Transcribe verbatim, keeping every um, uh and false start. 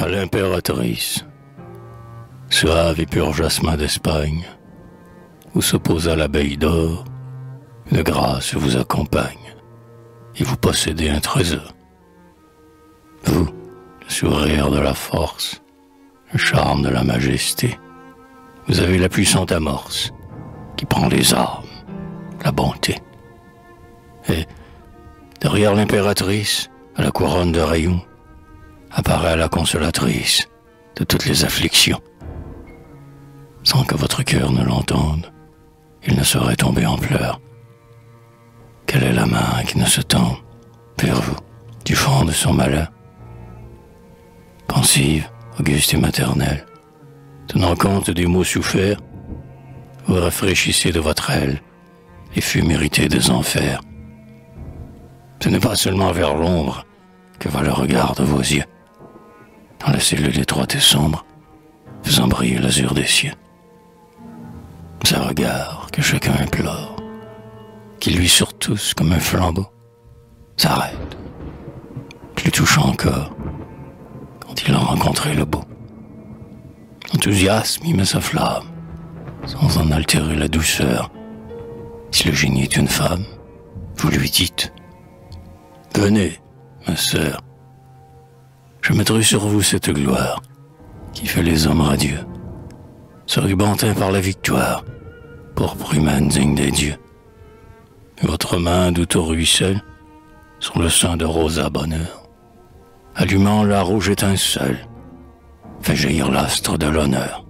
à l'impératrice, suave et pur jasmin d'Espagne, où s'oppose à l'abeille d'or, une grâce vous accompagne, et vous possédez un trésor. Vous, le sourire de la force, le charme de la majesté, vous avez la puissante amorce qui prend les armes, la bonté. Et derrière l'impératrice, à la couronne de rayons, apparaît la consolatrice de toutes les afflictions. Sans que votre cœur ne l'entende, il ne saurait tomber en pleurs. Quelle est la main qui ne se tend vers vous du fond de son malheur? Pensive, auguste et maternelle, tenant compte des maux soufferts, vous rafraîchissez de votre aile les fûts mérités des enfers. Ce n'est pas seulement vers l'ombre que va le regard de vos yeux, dans la cellule étroite et sombre, faisant briller l'azur des cieux. C'est un regard que chacun implore, qui lui sur tous comme un flambeau s'arrête, plus touchant encore quand il a rencontré le beau. L'enthousiasme y met sa flamme, sans en altérer la douceur. Si le génie est une femme, vous lui dites: venez, ma sœur, je mettrai sur vous cette gloire qui fait les hommes radieux, ce ruban teint par la victoire, pourpre humaine digne des dieux. Votre main doute au ruisselle, sur le sein de rosa bonheur, allumant la rouge étincelle, fait jaillir l'astre de l'honneur.